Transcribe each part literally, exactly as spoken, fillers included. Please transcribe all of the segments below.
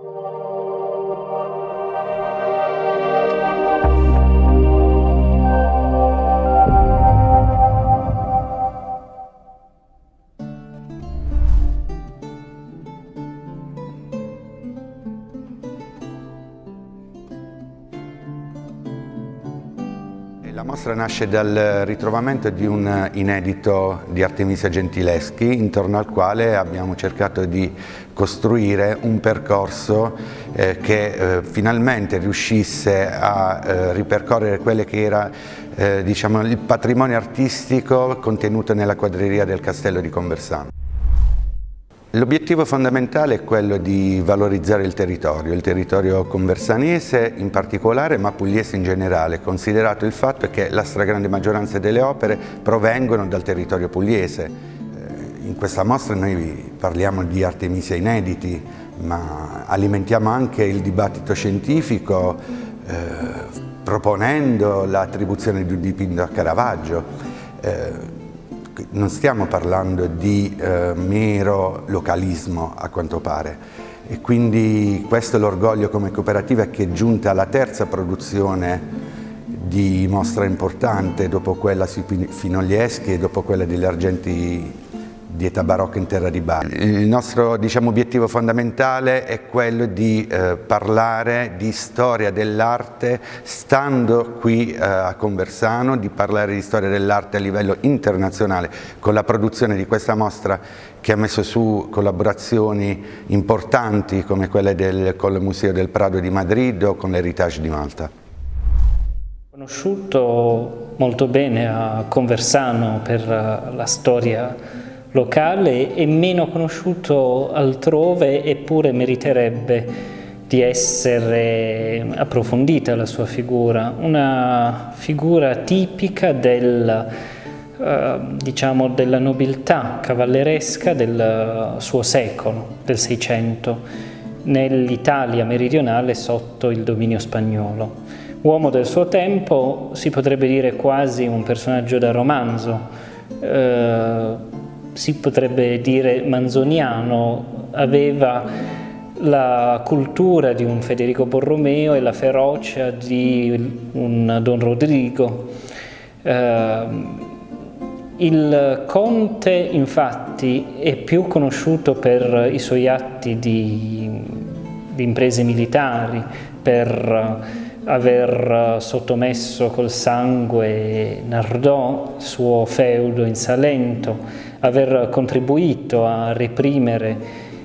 La mostra nasce dal ritrovamento di un inedito di Artemisia Gentileschi, intorno al quale abbiamo cercato di costruire un percorso eh, che eh, finalmente riuscisse a eh, ripercorrere quello che era eh, diciamo, il patrimonio artistico contenuto nella quadreria del Castello di Conversano. L'obiettivo fondamentale è quello di valorizzare il territorio, il territorio conversanese in particolare, ma pugliese in generale, considerato il fatto che la stragrande maggioranza delle opere provengono dal territorio pugliese. In questa mostra noi parliamo di Artemisia inediti, ma alimentiamo anche il dibattito scientifico eh, proponendo l'attribuzione di un dipinto a Caravaggio. Eh, Non stiamo parlando di eh, mero localismo, a quanto pare, e quindi questo è l'orgoglio come cooperativa, che è giunta alla terza produzione di mostra importante, dopo quella sui Finoglieschi e dopo quella degli argenti di età barocca in terra di Bari. Il nostro diciamo, obiettivo fondamentale è quello di eh, parlare di storia dell'arte stando qui eh, a Conversano, di parlare di storia dell'arte a livello internazionale con la produzione di questa mostra, che ha messo su collaborazioni importanti come quelle del, con il Museo del Prado di Madrid o con l'Heritage di Malta. Ho conosciuto molto bene a Conversano per la storia locale e meno conosciuto altrove, eppure meriterebbe di essere approfondita la sua figura, una figura tipica del, eh, diciamo, della nobiltà cavalleresca del suo secolo, del Seicento, nell'Italia meridionale sotto il dominio spagnolo. Uomo del suo tempo, si potrebbe dire quasi un personaggio da romanzo, eh, si potrebbe dire manzoniano, aveva la cultura di un Federico Borromeo e la ferocia di un Don Rodrigo. Eh, il conte infatti è più conosciuto per i suoi atti di, di imprese militari, per aver sottomesso col sangue Nardò, il suo feudo in Salento, aver contribuito a reprimere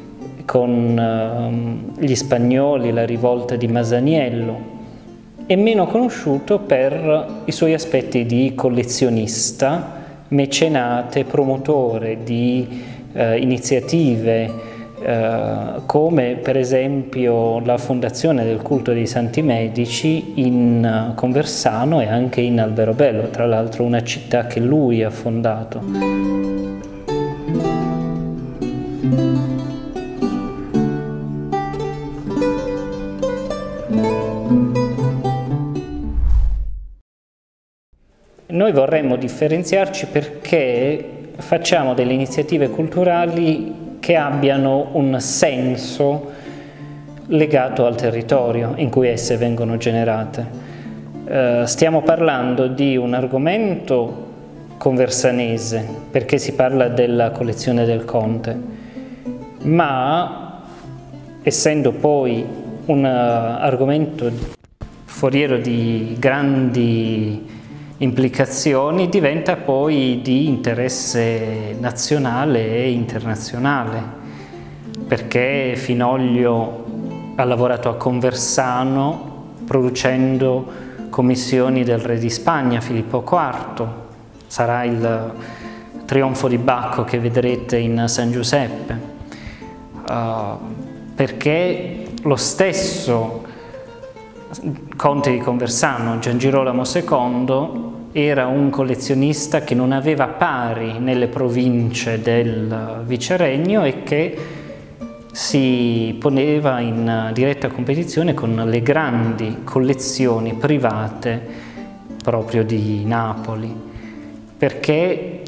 con gli spagnoli la rivolta di Masaniello. È meno conosciuto per i suoi aspetti di collezionista, mecenate, promotore di eh, iniziative Uh, come per esempio la fondazione del culto dei Santi Medici in Conversano e anche in Alberobello, tra l'altro una città che lui ha fondato. Noi vorremmo differenziarci perché facciamo delle iniziative culturali che abbiano un senso legato al territorio in cui esse vengono generate. Eh, stiamo parlando di un argomento conversanese, perché si parla della collezione del Conte, ma essendo poi un uh, argomento foriero di grandi implicazioni, diventa poi di interesse nazionale e internazionale, perché Finoglio ha lavorato a Conversano producendo commissioni del re di Spagna Filippo quarto, sarà il trionfo di Bacco che vedrete in San Giuseppe, uh, perché lo stesso conte di Conversano, Gian Girolamo secondo, era un collezionista che non aveva pari nelle province del Viceregno e che si poneva in diretta competizione con le grandi collezioni private proprio di Napoli, perché eh,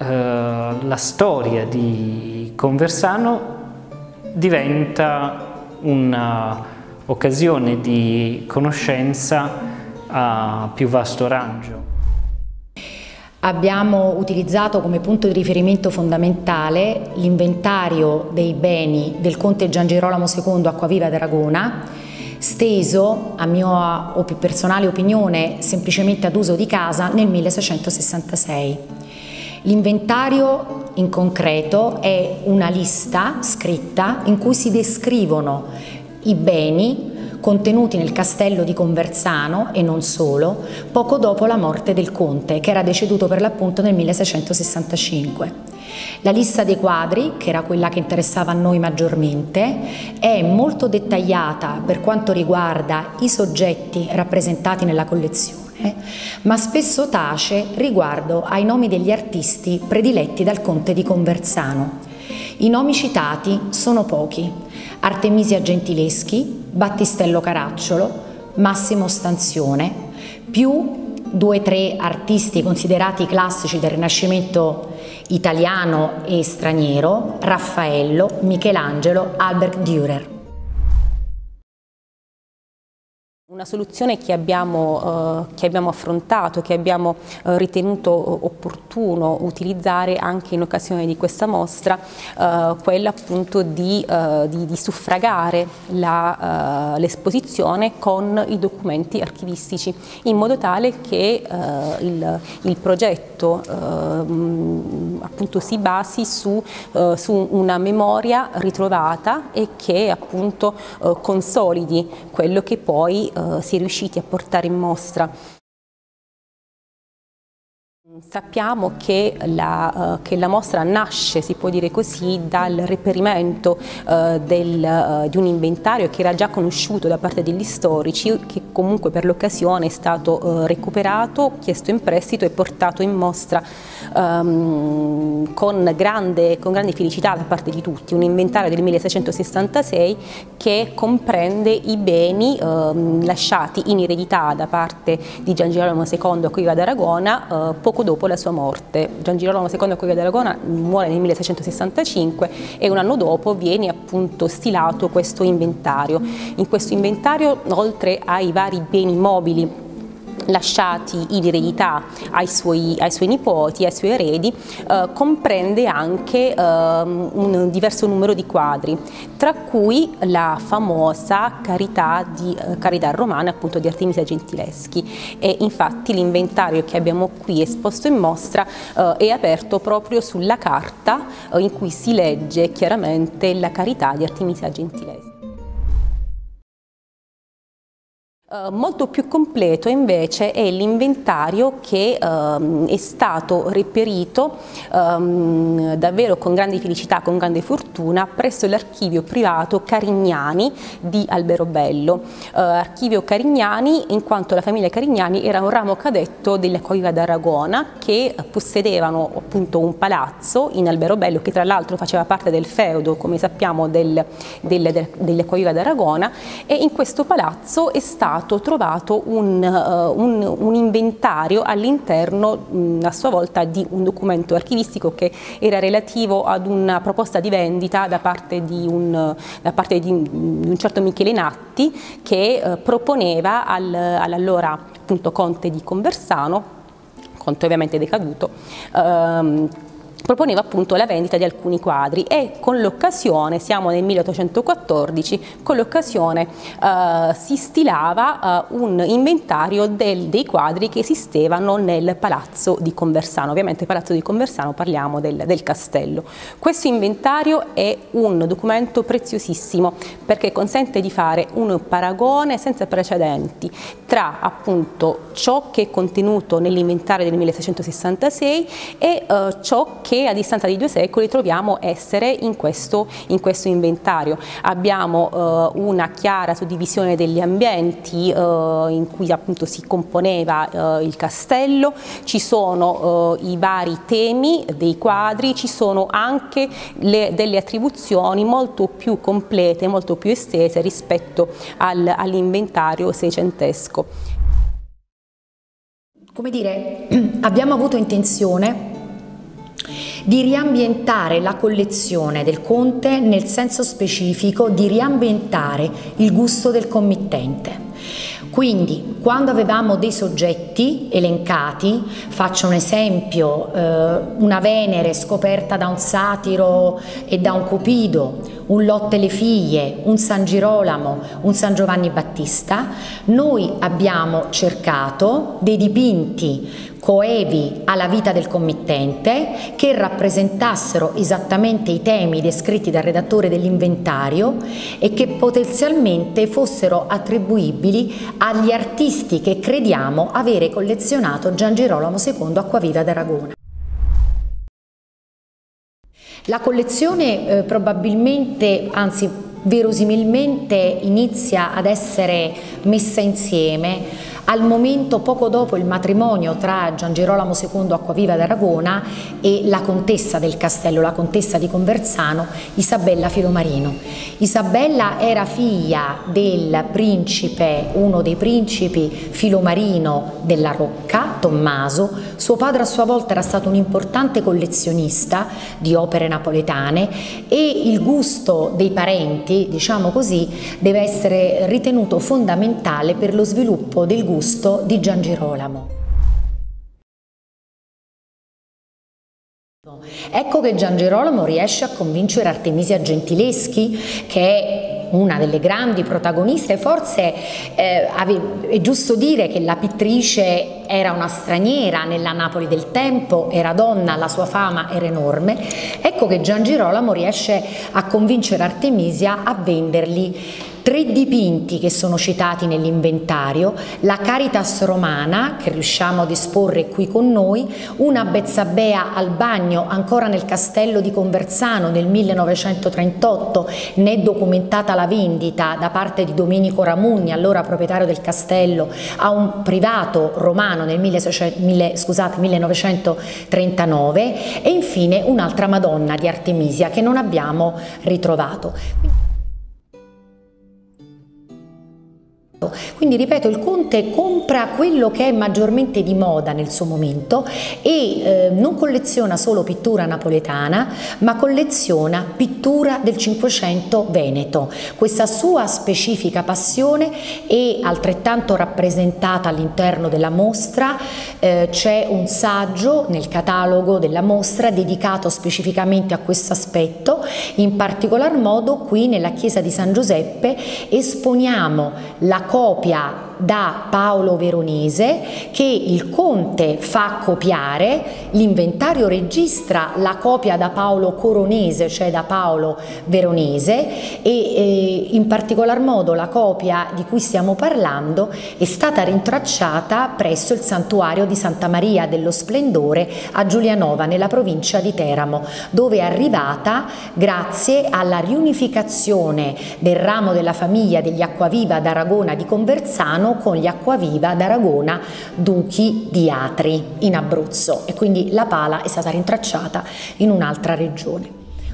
la storia di Conversano diventa un'occasione di conoscenza a più vasto raggio. Abbiamo utilizzato come punto di riferimento fondamentale l'inventario dei beni del conte Gian Girolamo secondo Acquaviva d'Aragona, steso, a mia o più personale opinione, semplicemente ad uso di casa nel milleseicentosessantasei. L'inventario in concreto è una lista scritta in cui si descrivono i beni contenuti nel castello di Conversano e non solo, poco dopo la morte del conte, che era deceduto per l'appunto nel milleseicentosessantacinque. La lista dei quadri, che era quella che interessava a noi maggiormente, è molto dettagliata per quanto riguarda i soggetti rappresentati nella collezione, ma spesso tace riguardo ai nomi degli artisti prediletti dal conte di Conversano. I nomi citati sono pochi: Artemisia Gentileschi, Battistello Caracciolo, Massimo Stanzione, più due o tre artisti considerati classici del Rinascimento italiano e straniero: Raffaello, Michelangelo, Albert Dürer. Una soluzione che abbiamo, eh, che abbiamo affrontato, che abbiamo eh, ritenuto opportuno utilizzare anche in occasione di questa mostra, eh, quella appunto di, eh, di, di suffragare l'esposizione eh, con i documenti archivistici, in modo tale che eh, il, il progetto eh, appunto si basi su, eh, su una memoria ritrovata e che appunto eh, consolidi quello che poi si è riusciti a portare in mostra. Sappiamo che la, uh, che la mostra nasce, si può dire così, dal reperimento uh, del, uh, di un inventario che era già conosciuto da parte degli storici, che comunque per l'occasione è stato uh, recuperato, chiesto in prestito e portato in mostra um, con, grande, con grande felicità da parte di tutti. Un inventario del milleseicentosessantasei che comprende i beni uh, lasciati in eredità da parte di Gian Girolamo secondo Acquaviva d'Aragona uh, poco dopo la sua morte. Gian Girolamo secondo Acquaviva d'Aragona muore nel milleseicentosessantacinque e un anno dopo viene appunto stilato questo inventario. In questo inventario, oltre ai vari beni mobili lasciati in eredità ai suoi, ai suoi nipoti, ai suoi eredi, eh, comprende anche eh, un diverso numero di quadri, tra cui la famosa Carità, di, eh, Carità romana appunto di Artemisia Gentileschi, e infatti l'inventario che abbiamo qui esposto in mostra eh, è aperto proprio sulla carta eh, in cui si legge chiaramente la Carità di Artemisia Gentileschi. Uh, molto più completo invece è l'inventario che uh, è stato reperito um, davvero con grande felicità, con grande fortuna, presso l'archivio privato Carignani di Alberobello. Uh, archivio Carignani in quanto la famiglia Carignani era un ramo cadetto dell'Acquaviva d'Aragona, che possedevano appunto un palazzo in Alberobello che tra l'altro faceva parte del feudo, come sappiamo, del, del, del, dell'Acquaviva d'Aragona, e in questo palazzo è stato trovato un, uh, un, un inventario all'interno a sua volta di un documento archivistico che era relativo ad una proposta di vendita da parte di un, da parte di un, di un certo Michele Natti, che uh, proponeva al, all'allora appunto conte di Conversano, conte ovviamente decaduto, uh, proponeva appunto la vendita di alcuni quadri, e con l'occasione, siamo nel milleottocentoquattordici, con l'occasione eh, si stilava eh, un inventario del, dei quadri che esistevano nel Palazzo di Conversano. Ovviamente Palazzo di Conversano parliamo del, del castello. Questo inventario è un documento preziosissimo perché consente di fare un paragone senza precedenti tra appunto ciò che è contenuto nell'inventario del milleseicentosessantasei e eh, ciò che a distanza di due secoli troviamo essere in questo, in questo inventario. Abbiamo eh, una chiara suddivisione degli ambienti eh, in cui appunto si componeva eh, il castello, ci sono eh, i vari temi dei quadri, ci sono anche le, delle attribuzioni molto più complete, molto più estese rispetto al, all'inventario seicentesco. Come dire, abbiamo avuto intenzione di riambientare la collezione del Conte nel senso specifico di riambientare il gusto del committente. Quindi, quando avevamo dei soggetti elencati, faccio un esempio, eh, una Venere scoperta da un satiro e da un Cupido, un Lotte le figlie, un San Girolamo, un San Giovanni Battista, noi abbiamo cercato dei dipinti coevi alla vita del committente che rappresentassero esattamente i temi descritti dal redattore dell'inventario e che potenzialmente fossero attribuibili agli artisti che crediamo avere collezionato Gian Girolamo secondo Acquaviva d'Aragona. La collezione eh, probabilmente, anzi verosimilmente, inizia ad essere messa insieme al momento poco dopo il matrimonio tra Gian Girolamo secondo Acquaviva d'Aragona e la contessa del castello, la contessa di Conversano, Isabella Filomarino. Isabella era figlia del principe, uno dei principi Filomarino della Rocca, Tommaso. Suo padre a sua volta era stato un importante collezionista di opere napoletane e il gusto dei parenti, diciamo così, deve essere ritenuto fondamentale per lo sviluppo del gusto di Gian Girolamo. Ecco che Gian Girolamo riesce a convincere Artemisia Gentileschi, che è una delle grandi protagoniste. Forse eh, è giusto dire che la pittrice era una straniera nella Napoli del tempo, era donna, la sua fama era enorme. Ecco che Gian Girolamo riesce a convincere Artemisia a vendergli tre dipinti che sono citati nell'inventario, la Caritas Romana, che riusciamo ad esporre qui con noi, una Bezzabea al bagno ancora nel castello di Conversano nel millenovecentotrentotto, ne è documentata la vendita da parte di Domenico Ramugni, allora proprietario del castello, a un privato romano nel millenovecentotrentanove, e infine un'altra Madonna di Artemisia che non abbiamo ritrovato. Quindi ripeto, il Conte compra quello che è maggiormente di moda nel suo momento e eh, non colleziona solo pittura napoletana, ma colleziona pittura del Cinquecento veneto. Questa sua specifica passione è altrettanto rappresentata all'interno della mostra. Eh, c'è un saggio nel catalogo della mostra dedicato specificamente a questo aspetto. In particolar modo qui nella chiesa di San Giuseppe esponiamo la copia da Paolo Veronese che il Conte fa copiare, l'inventario registra la copia da Paolo Coronese, cioè da Paolo Veronese, e eh, in particolar modo la copia di cui stiamo parlando è stata rintracciata presso il santuario di Santa Maria dello Splendore a Giulianova nella provincia di Teramo, dove è arrivata grazie alla riunificazione del ramo della famiglia degli Acquaviva d'Aragona di Conversano con gli Acquaviva d'Aragona duchi di Atri in Abruzzo, e quindi la pala è stata rintracciata in un'altra regione.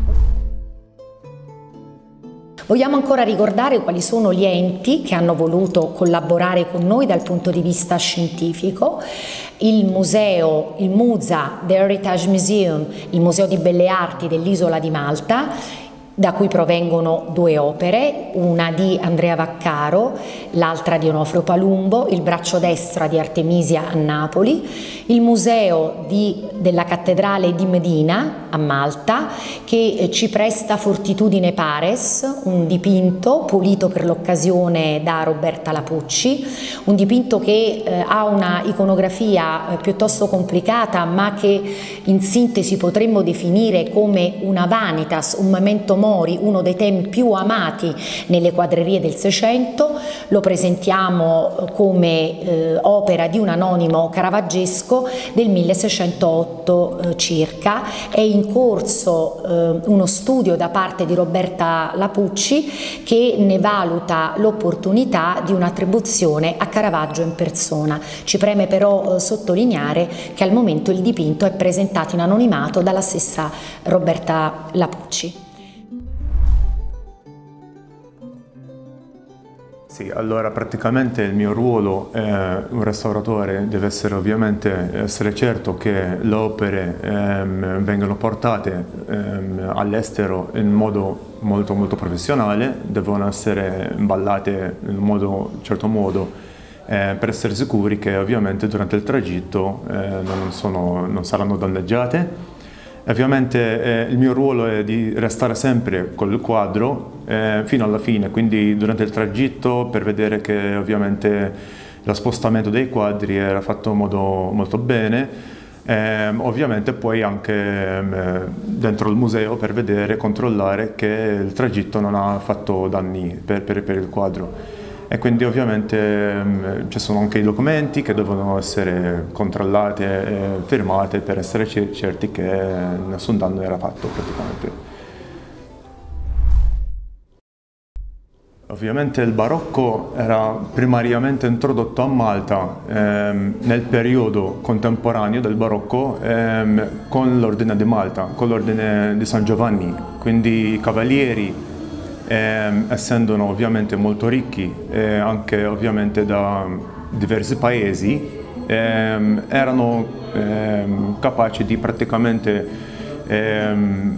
Vogliamo ancora ricordare quali sono gli enti che hanno voluto collaborare con noi dal punto di vista scientifico. Il museo, il MUSA, The Heritage Museum, il Museo di Belle Arti dell'Isola di Malta, da cui provengono due opere, una di Andrea Vaccaro, l'altra di Onofrio Palumbo, Il braccio destra di Artemisia a Napoli, il museo di, della cattedrale di Medina a Malta, che ci presta Fortitudine Pares, un dipinto pulito per l'occasione da Roberta Lapucci, un dipinto che eh, ha una iconografia eh, piuttosto complicata, ma che in sintesi potremmo definire come una vanitas, un memento mori, uno dei temi più amati nelle quadrerie del Seicento. Lo presentiamo come eh, opera di un anonimo caravaggesco del milleseicentotto eh, circa. È in corso eh, uno studio da parte di Roberta Lapucci che ne valuta l'opportunità di un'attribuzione a Caravaggio in persona. Ci preme però eh, sottolineare che al momento il dipinto è presentato in anonimato dalla stessa Roberta Lapucci. Sì, allora praticamente il mio ruolo, eh, un restauratore deve essere ovviamente essere certo che le opere ehm, vengano portate ehm, all'estero in modo molto molto professionale, devono essere imballate in un modo, un certo modo eh, per essere sicuri che ovviamente durante il tragitto eh, non, sono, non saranno danneggiate. Ovviamente eh, il mio ruolo è di restare sempre con il quadro eh, fino alla fine, quindi durante il tragitto per vedere che ovviamente lo spostamento dei quadri era fatto in modo molto bene, eh, ovviamente poi anche eh, dentro il museo per vedere, controllare che il tragitto non ha fatto danni per, per, per il quadro. E quindi ovviamente um, ci sono anche i documenti che devono essere controllati e firmati per essere certi che nessun danno era fatto praticamente. Ovviamente il barocco era primariamente introdotto a Malta ehm, nel periodo contemporaneo del barocco ehm, con l'ordine di Malta, con l'ordine di San Giovanni, quindi i cavalieri Eh, essendo ovviamente molto ricchi eh, anche ovviamente da diversi paesi eh, erano eh, capaci di praticamente eh,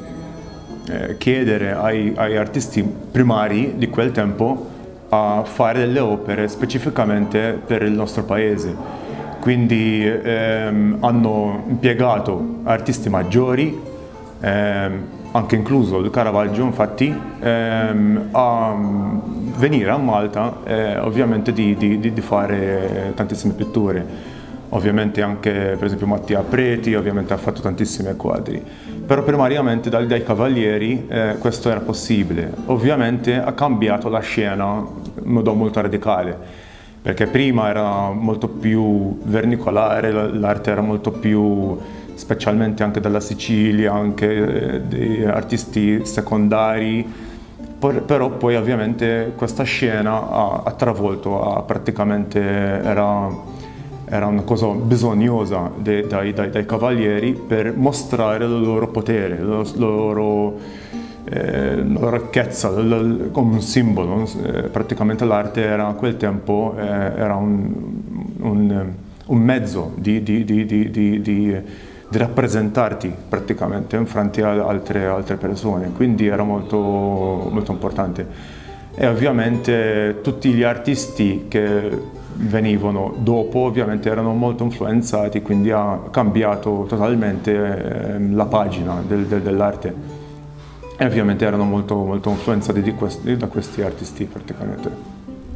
eh, chiedere ai, ai artisti primari di quel tempo a fare delle opere specificamente per il nostro paese, quindi ehm, hanno impiegato artisti maggiori, ehm, anche incluso il Caravaggio, infatti, ehm, a venire a Malta e ovviamente di, di, di fare tantissime pitture. Ovviamente anche per esempio Mattia Preti ovviamente ha fatto tantissimi quadri, però primariamente dai, dai cavalieri eh, questo era possibile. Ovviamente ha cambiato la scena in modo molto radicale, perché prima era molto più vernicolare, l'arte era molto più, specialmente anche dalla Sicilia, anche di artisti secondari, però poi ovviamente questa scena ha, ha travolto, ha praticamente era, era una cosa bisognosa de, dai, dai, dai cavalieri per mostrare il loro potere, la loro, eh, la loro ricchezza, come un simbolo. Eh, praticamente l'arte era a quel tempo eh, era un, un, un mezzo di, di, di, di, di, di di rappresentarti praticamente in fronte a altre, altre persone, quindi era molto, molto importante. E ovviamente tutti gli artisti che venivano dopo ovviamente erano molto influenzati, quindi ha cambiato totalmente eh, la pagina del, del, dell'arte, e ovviamente erano molto, molto influenzati di questi, da questi artisti praticamente.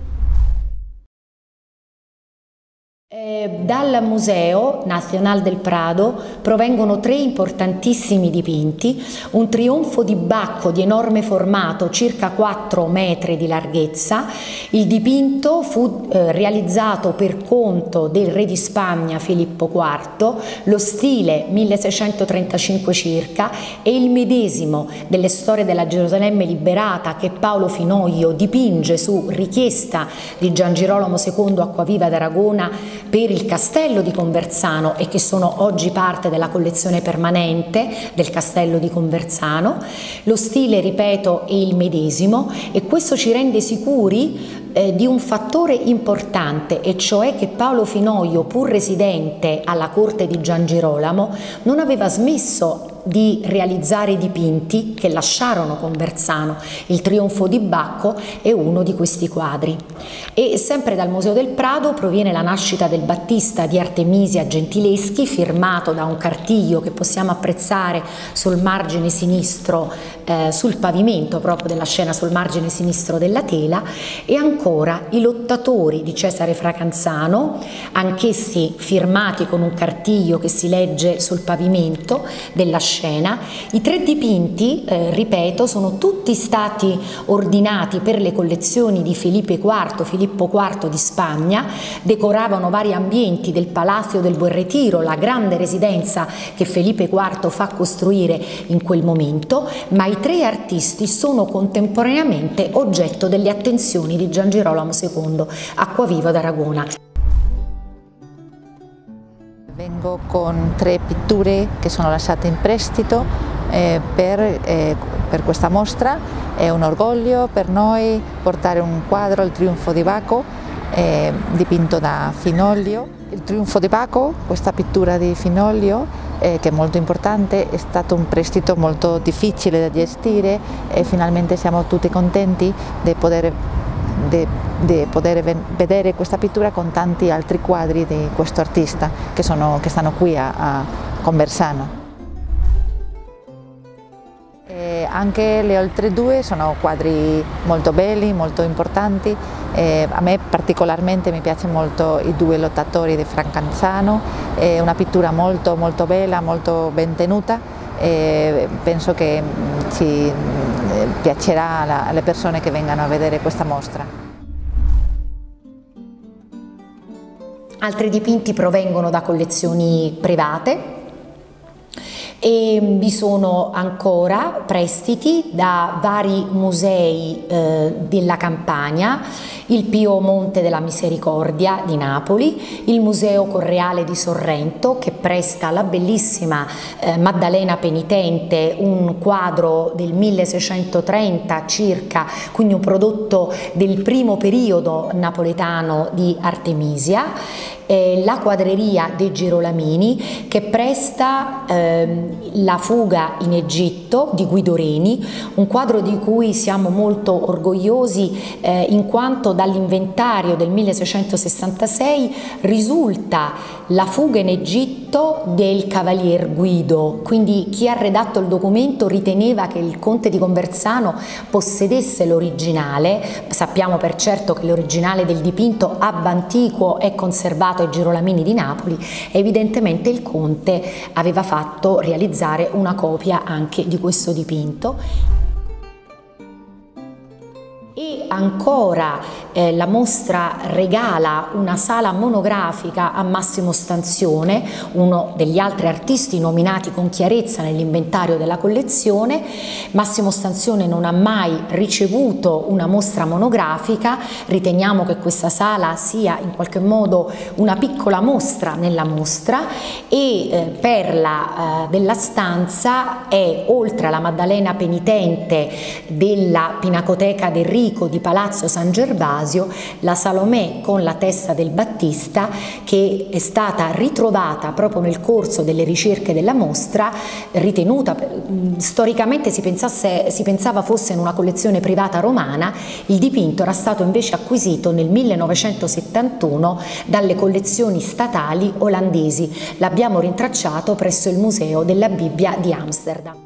Dal Museo Nacional del Prado provengono tre importantissimi dipinti: un trionfo di Bacco di enorme formato, circa quattro metri di larghezza. Il dipinto fu eh, realizzato per conto del re di Spagna Filippo quarto, lo stile milleseicentotrentacinque circa, e il medesimo delle Storie della Gerusalemme liberata che Paolo Finoglio dipinge su richiesta di Gian Girolamo secondo Acquaviva d'Aragona per il castello di Conversano, e che sono oggi parte della collezione permanente del castello di Conversano. Lo stile, ripeto, è il medesimo, e questo ci rende sicuri eh, di un fattore importante, e cioè che Paolo Finoglio, pur residente alla corte di Gian Girolamo, non aveva smesso di realizzare dipinti che lasciarono Conversano. Il trionfo di Bacco è uno di questi quadri. E sempre dal Museo del Prado proviene la nascita del Battista di Artemisia Gentileschi, firmato da un cartiglio che possiamo apprezzare sul margine sinistro, eh, sul pavimento proprio della scena, sul margine sinistro della tela. E ancora i Lottatori di Cesare Fracanzano, anch'essi firmati con un cartiglio che si legge sul pavimento della scena. I tre dipinti, eh, ripeto, sono tutti stati ordinati per le collezioni di Felipe quarto, Filippo quarto di Spagna, decoravano vari ambienti del Palazzo del Buen Retiro, la grande residenza che Felipe quarto fa costruire in quel momento, ma i tre artisti sono contemporaneamente oggetto delle attenzioni di Gian Girolamo secondo Acquaviva d'Aragona. Vengo con tre pitture che sono lasciate in prestito eh, per eh, per questa mostra. È un orgoglio per noi portare un quadro, Il trionfo di Baco, eh, dipinto da Finollio. Il trionfo di Baco, questa pittura di Finollio, eh, che è molto importante, è stato un prestito molto difficile da gestire e finalmente siamo tutti contenti di poter, di, di poter vedere questa pittura con tanti altri quadri di questo artista che, sono, che stanno qui a, a Conversano. E anche le altre due sono quadri molto belli, molto importanti. E a me particolarmente mi piace molto I due lottatori di Francanzano, è una pittura molto molto bella, molto ben tenuta e penso che ci piacerà alle persone che vengano a vedere questa mostra. Altri dipinti provengono da collezioni private. E vi sono ancora prestiti da vari musei eh, della Campania, il Pio Monte della Misericordia di Napoli, il Museo Correale di Sorrento che presta alla bellissima eh, Maddalena Penitente un quadro del milleseicentotrenta circa, quindi un prodotto del primo periodo napoletano di Artemisia. La quadreria dei Girolamini che presta eh, La fuga in Egitto di Guido Reni, un quadro di cui siamo molto orgogliosi eh, in quanto dall'inventario del milleseicentosessantasei risulta La fuga in Egitto del Cavalier Guido, quindi chi ha redatto il documento riteneva che il conte di Conversano possedesse l'originale. Sappiamo per certo che l'originale del dipinto ab antiquo è conservato ai Girolamini di Napoli, evidentemente il conte aveva fatto realizzare una copia anche di questo dipinto. E ancora eh, la mostra regala una sala monografica a Massimo Stanzione, uno degli altri artisti nominati con chiarezza nell'inventario della collezione. Massimo Stanzione non ha mai ricevuto una mostra monografica, riteniamo che questa sala sia in qualche modo una piccola mostra nella mostra e eh, perla eh, della stanza è, oltre alla Maddalena Penitente della Pinacoteca del Rico di Palazzo San Gervasio, la Salomè con la testa del Battista, che è stata ritrovata proprio nel corso delle ricerche della mostra, ritenuta, storicamente si, pensasse, si pensava fosse in una collezione privata romana. Il dipinto era stato invece acquisito nel millenovecentosettantuno dalle collezioni statali olandesi. L'abbiamo rintracciato presso il Museo della Bibbia di Amsterdam.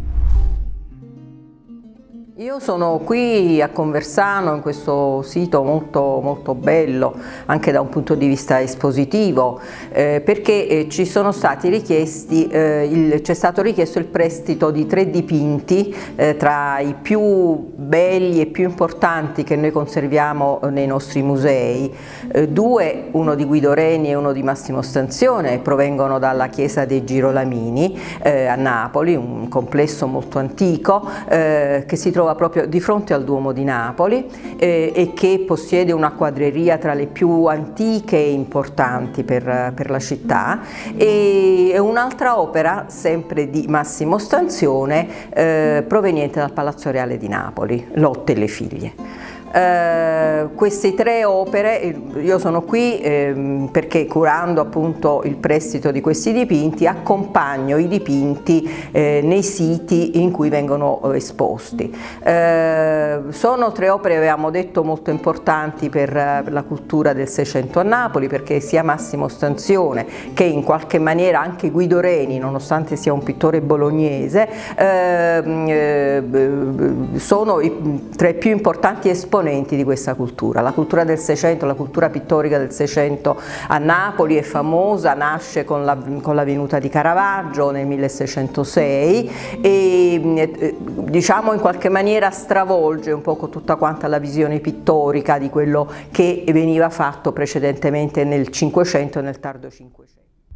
Io sono qui a Conversano, in questo sito molto, molto bello, anche da un punto di vista espositivo, eh, perché eh, ci sono stati richiesti, eh, c'è stato richiesto il prestito di tre dipinti eh, tra i più belli e più importanti che noi conserviamo nei nostri musei. Eh, due, uno di Guido Reni e uno di Massimo Stanzione, provengono dalla chiesa dei Girolamini eh, a Napoli, un complesso molto antico eh, che si trova proprio di fronte al Duomo di Napoli eh, e che possiede una quadreria tra le più antiche e importanti per, per la città, e un'altra opera sempre di Massimo Stanzione eh, proveniente dal Palazzo Reale di Napoli, Lotte e le figlie. Uh, queste tre opere, io sono qui eh, perché, curando appunto il prestito di questi dipinti, accompagno i dipinti eh, nei siti in cui vengono eh, esposti. Uh, sono tre opere, avevamo detto, molto importanti per, per la cultura del Seicento a Napoli, perché sia Massimo Stanzione che in qualche maniera anche Guido Reni, nonostante sia un pittore bolognese, eh, eh, sono i, tra i più importanti esponenti di questa cultura. La cultura del Seicento, la cultura pittorica del Seicento a Napoli è famosa, nasce con la, con la venuta di Caravaggio nel milleseicentosei e diciamo in qualche maniera stravolge un po' tutta quanta la visione pittorica di quello che veniva fatto precedentemente nel Cinquecento e nel tardo Cinquecento.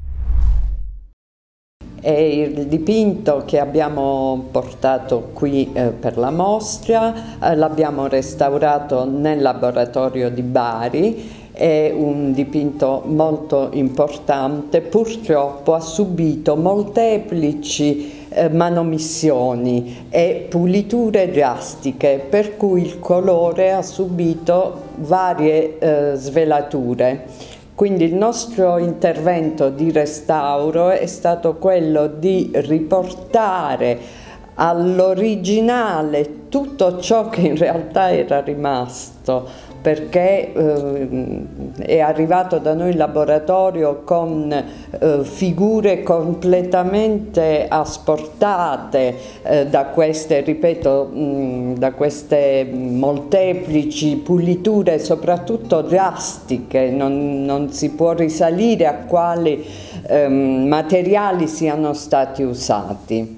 E il dipinto che abbiamo portato qui eh, per la mostra eh, l'abbiamo restaurato nel laboratorio di Bari. È un dipinto molto importante, purtroppo ha subito molteplici eh, manomissioni e puliture drastiche, per cui il colore ha subito varie eh, svelature. Quindi il nostro intervento di restauro è stato quello di riportare all'originale tutto ciò che in realtà era rimasto, perché eh, è arrivato da noi in laboratorio con eh, figure completamente asportate eh, da queste, ripeto, mh, da queste molteplici puliture, soprattutto drastiche. Non, non si può risalire a quali eh, materiali siano stati usati.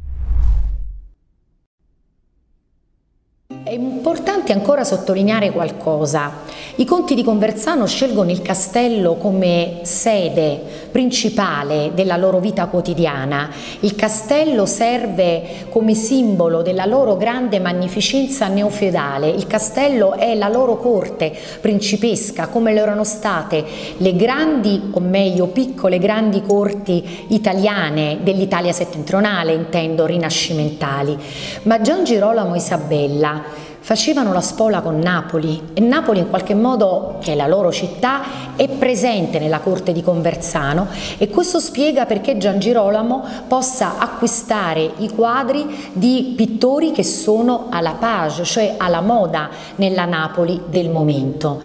È importante ancora sottolineare qualcosa. I Conti di Conversano scelgono il castello come sede principale della loro vita quotidiana. Il castello serve come simbolo della loro grande magnificenza neofeudale. Il castello è la loro corte principesca, come lo erano state le grandi, o meglio piccole grandi corti italiane dell'Italia settentrionale, intendo rinascimentali. Ma Gian Girolamo e Isabella facevano la spola con Napoli e Napoli in qualche modo, che è la loro città, è presente nella corte di Conversano, e questo spiega perché Gian Girolamo possa acquistare i quadri di pittori che sono alla page, cioè alla moda nella Napoli del momento.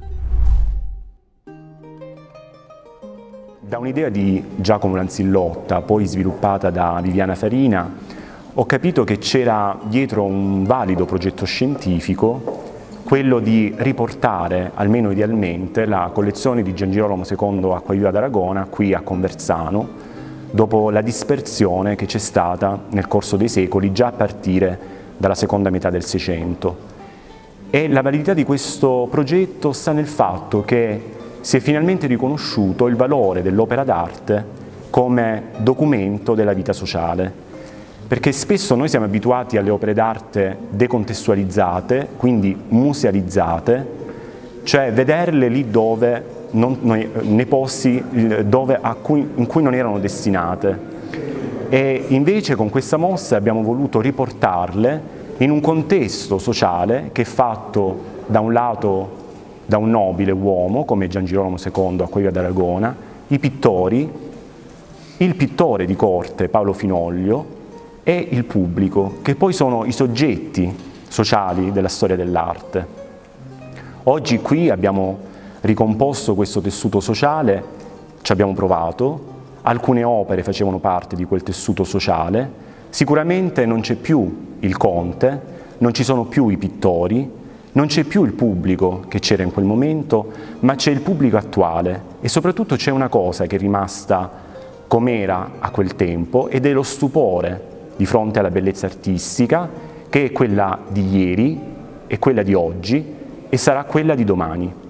Da un'idea di Giacomo Lanzillotta, poi sviluppata da Viviana Farina, ho capito che c'era dietro un valido progetto scientifico, quello di riportare, almeno idealmente, la collezione di Gian Girolamo secondo Acquaviva d'Aragona qui a Conversano, dopo la dispersione che c'è stata nel corso dei secoli, già a partire dalla seconda metà del Seicento. E la validità di questo progetto sta nel fatto che si è finalmente riconosciuto il valore dell'opera d'arte come documento della vita sociale. Perché spesso noi siamo abituati alle opere d'arte decontestualizzate, quindi musealizzate, cioè vederle lì dove, non, nei posti dove, a cui, in cui non erano destinate. E invece con questa mostra abbiamo voluto riportarle in un contesto sociale che è fatto da un lato da un nobile uomo come Gian Girolamo secondo Acquaviva d'Aragona, i pittori, il pittore di corte Paolo Finollio, e il pubblico, che poi sono i soggetti sociali della storia dell'arte. Oggi qui abbiamo ricomposto questo tessuto sociale, ci abbiamo provato, alcune opere facevano parte di quel tessuto sociale, sicuramente non c'è più il conte, non ci sono più i pittori, non c'è più il pubblico che c'era in quel momento, ma c'è il pubblico attuale e soprattutto c'è una cosa che è rimasta com'era a quel tempo ed è lo stupore di fronte alla bellezza artistica, che è quella di ieri, è quella di oggi e sarà quella di domani.